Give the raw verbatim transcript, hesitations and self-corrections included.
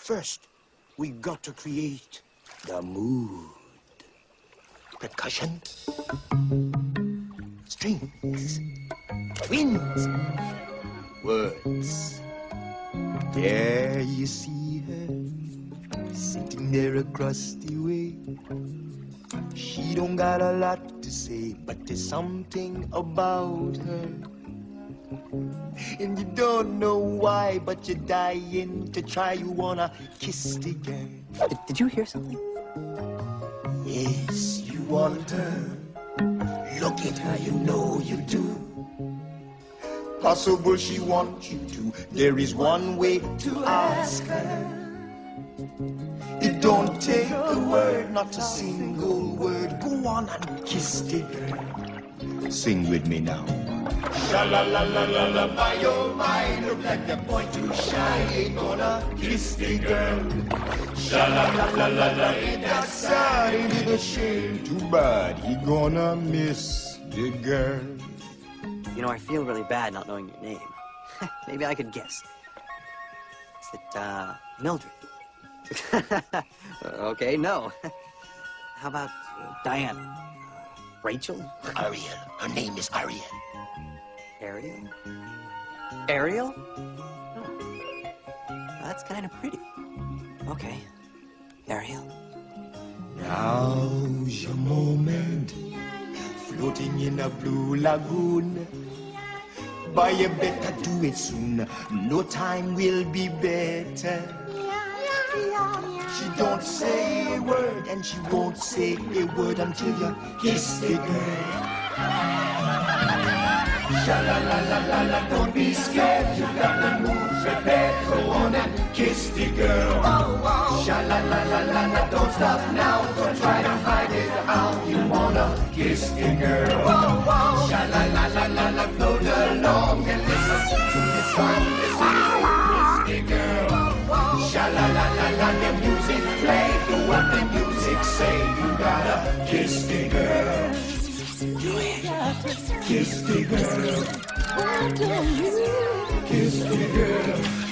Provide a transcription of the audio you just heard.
First, we got to create the mood. Percussion, strings, winds, words. There you see her, sitting there across the way. She don't got a lot to say, but there's something about her. And you don't know why, but you're dying to try. You wanna kiss the girl. Did, did you hear something? Yes, you want her. Look at her, you know you do. Possible she wants you to. There is one way to ask her. It don't take a word, not a single word. Go on and kiss the girl. Sing with me now. Sha-la-la-la-la-la, my oh my, look like the boy too shy, ain't gonna kiss the girl. Sha-la-la-la-la-la, ain't that sad, ain't it a shame? Too bad, he gonna miss the girl. You know, I feel really bad not knowing your name. Maybe I could guess. Is it, uh, Mildred? Okay, no. How about uh, Diana? Rachel? Ariel, her name is Ariel. Ariel? Ariel? Oh. That's kind of pretty. Okay. Ariel. Now's your moment, floating in a blue lagoon. But you better do it soon, no time will be better. She don't say a word, and she won't say a word until you kiss the girl. Sha-la-la-la-la-la, don't be scared, you got the moves prepared. Go on and kiss the girl. Sha-la-la-la-la-la, don't stop now, don't try to hide it out. You wanna kiss the girl. Sha-la-la-la-la-la, float along and listen to the song. Listen, kiss the girl. Sha-la-la-la-la, the music play, do what the music say. You gotta kiss the girl. Do it. Kiss the girl. Kiss the girl.